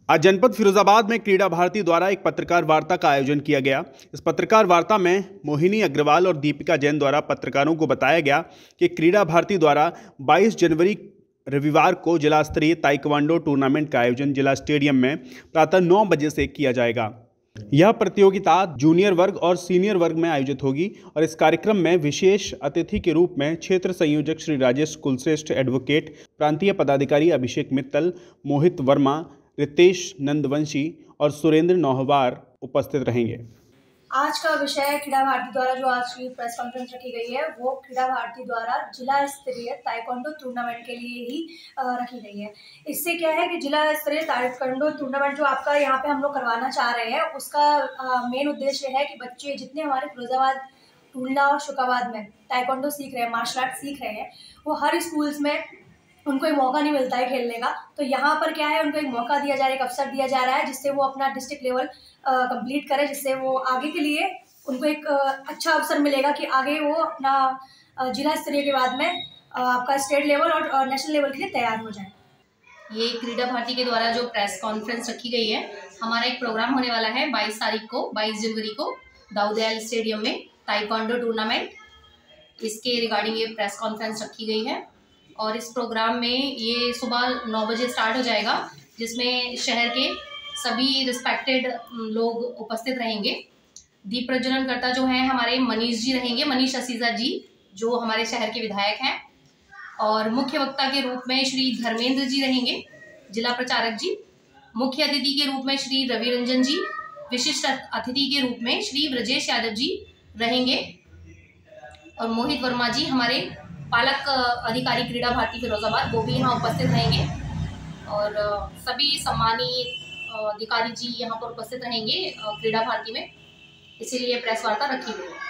आज जनपद फिरोजाबाद में क्रीड़ा भारती द्वारा एक पत्रकार वार्ता का आयोजन किया गया। इस पत्रकार वार्ता में मोहिनी अग्रवाल और दीपिका जैन द्वारा पत्रकारों को बताया गया कि क्रीड़ा भारती द्वारा 22 जनवरी रविवार को जिला स्तरीय ताइक्वांडो टूर्नामेंट का आयोजन जिला स्टेडियम में प्रातः 9 बजे से किया जाएगा। यह प्रतियोगिता जूनियर वर्ग और सीनियर वर्ग में आयोजित होगी और इस कार्यक्रम में विशेष अतिथि के रूप में क्षेत्र संयोजक श्री राजेश कुलश्रेष्ठ, एडवोकेट, प्रांतीय पदाधिकारी अभिषेक मित्तल, मोहित वर्मा, रितेश नंदवंशी और सुरेंद्र नौहवार उपस्थित रहेंगे। आज का विषय क्रीड़ा भारती द्वारा जो आज की प्रेस कॉन्फ्रेंस रखी गई है वो क्रीड़ा भारती द्वारा जिला स्तरीय ताइक्वांडो टूर्नामेंट के लिए ही रखी गई है। इससे क्या है कि जिला स्तरीय ताइक्वांडो टूर्नामेंट जो आपका यहाँ पे हम लोग करवाना चाह रहे हैं उसका मेन उद्देश्य है कि बच्चे जितने हमारे फिरोजाबाद, टूलना और शुकाबाद में ताइक्वांडो सीख रहे हैं, मार्शल आर्ट सीख रहे हैं, वो हर स्कूल्स में उनको एक मौका नहीं मिलता है खेलने का। तो यहाँ पर क्या है, उनको एक मौका दिया जा रहा है, एक अवसर दिया जा रहा है जिससे वो अपना डिस्ट्रिक्ट लेवल कंप्लीट करें, जिससे वो आगे के लिए उनको एक अच्छा अवसर मिलेगा कि आगे वो अपना जिला स्तरीय के बाद में आपका स्टेट लेवल और नेशनल लेवल के लिए तैयार हो जाए। ये क्रीड़ा भारती के द्वारा जो प्रेस कॉन्फ्रेंस रखी गई है, हमारा एक प्रोग्राम होने वाला है 22 तारीख को, 22 जनवरी को दाऊदयाल स्टेडियम में ताइक्वांडो टूर्नामेंट, इसके रिगार्डिंग ये प्रेस कॉन्फ्रेंस रखी गई है। और इस प्रोग्राम में ये सुबह 9 बजे स्टार्ट हो जाएगा, जिसमें शहर के सभी रिस्पेक्टेड लोग उपस्थित रहेंगे। दीप प्रज्वलनकर्ता जो हैं हमारे मनीष जी रहेंगे, मनीष असीजा जी, जो हमारे शहर के विधायक हैं। और मुख्य वक्ता के रूप में श्री धर्मेंद्र जी रहेंगे, जिला प्रचारक जी। मुख्य अतिथि के रूप में श्री रवि रंजन जी, विशिष्ट अतिथि के रूप में श्री ब्रजेश यादव जी रहेंगे। और मोहित वर्मा जी, हमारे पालक अधिकारी क्रीड़ा भारती फिरोजाबाद, वो भी यहाँ उपस्थित रहेंगे। और सभी सम्मानित अधिकारी जी यहाँ पर उपस्थित रहेंगे क्रीड़ा भारती में, इसीलिए प्रेस वार्ता रखी गई है।